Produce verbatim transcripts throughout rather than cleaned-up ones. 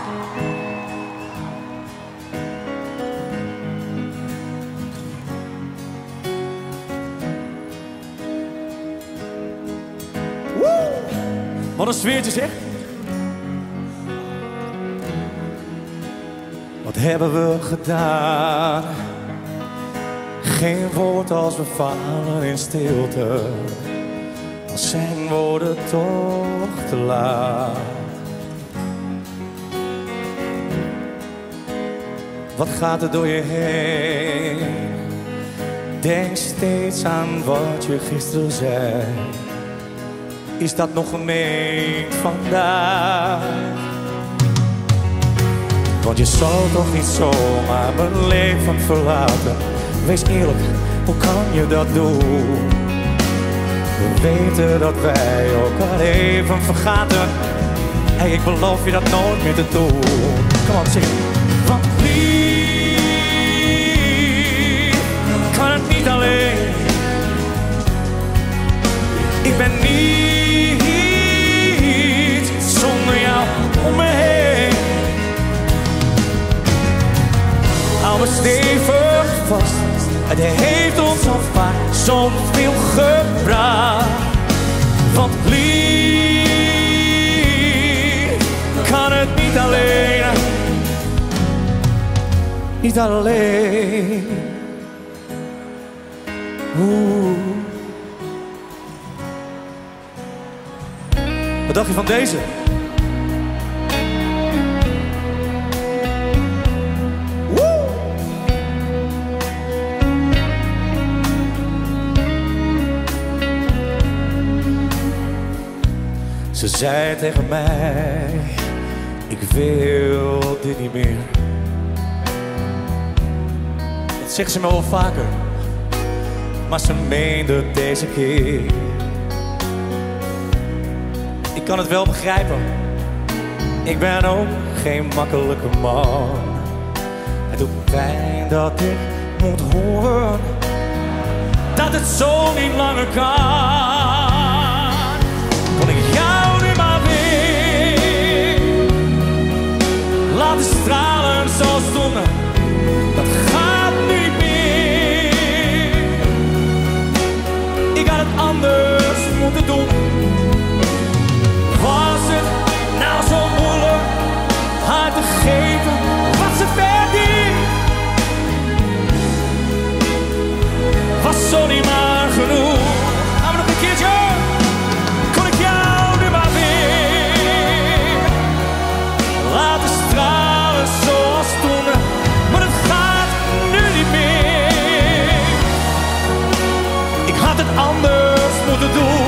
Wat een sfeertje zeg. Wat hebben we gedaan? Geen woord als we vallen in stilte. Dan zijn woorden toch te laat. Wat gaat er door je heen? Denk steeds aan wat je gisteren zei. Is dat nog gemeend vandaag? Want je zal toch niet zomaar mijn leven verlaten. Wees eerlijk, hoe kan je dat doen? We weten dat wij elkaar even vergaten. Hey, ik beloof je dat nooit meer te doen. Kom op, zing. Want lief kan het niet alleen. Ik ben niet zonder jou om me heen. Hou me stevig vast. Het heeft ons al vaak zoveel gebracht. Want lief kan het niet alleen. Niet alleen. Oeh. Wat dacht je van deze? Woe! Ze zei tegen mij, ik wil dit niet meer. Dat zegt ze me wel vaker, maar ze meende het deze keer. Ik kan het wel begrijpen, ik ben ook geen makkelijke man. Het doet pijn dat ik moet horen dat het zo niet langer kan. Kon ik jou nu maar weer laten stralen zoals toen. Dat gaat niet meer. Ik had het anders moeten doen. Was het nou zo moeilijk haar te geven wat ze verdient? Was zo niet maar genoeg. Gaan we nog een keertje? Kon ik jou nu maar weer laten stralen zoals toen? Maar het gaat nu niet meer. Ik had het anders moeten doen.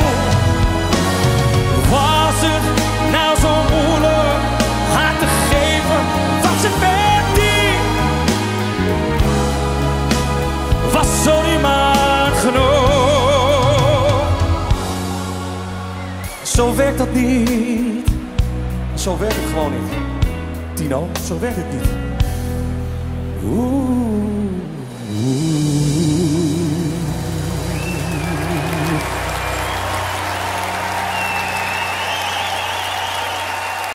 Was het nou zo moeilijk haar te geven wat ze verdient? Was zo niet maar genoeg. Zo werkt dat niet. Zo werkt het gewoon niet. Tino, zo werkt het niet.